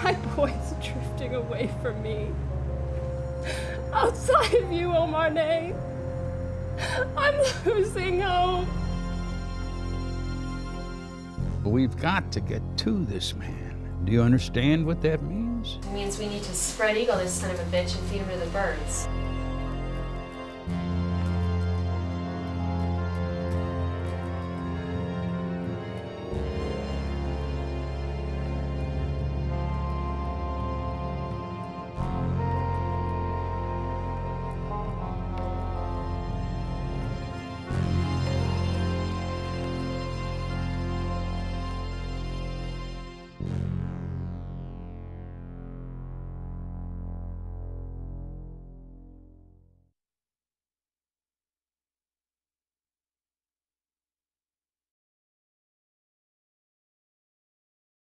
My boy's drifting away from me. Outside of you, Omar Nay, I'm losing hope. We've got to get to this man. Do you understand what that means? It means we need to spread eagle this son of a bitch and feed him to the birds.